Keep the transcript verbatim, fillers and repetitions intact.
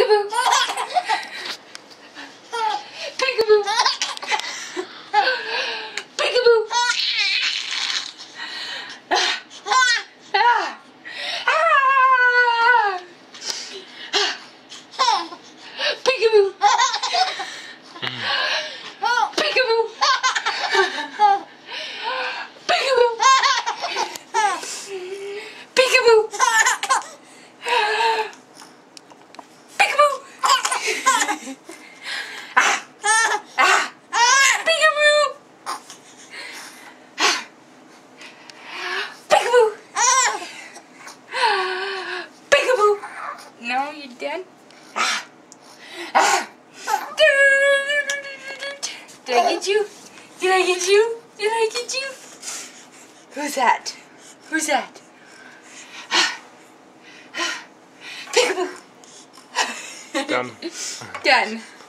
Peekaboo! Peekaboo! Peekaboo! Ah! Ah! Peekaboo! Peekaboo! Peekaboo! Peekaboo! Peekaboo! Ah! Ah! Peekaboo! Peekaboo! Peekaboo! No, you're dead. Ah! Ah! Did I get you? Did I get you? Did I get you? Who's that? Who's that? Peekaboo! Done. Done.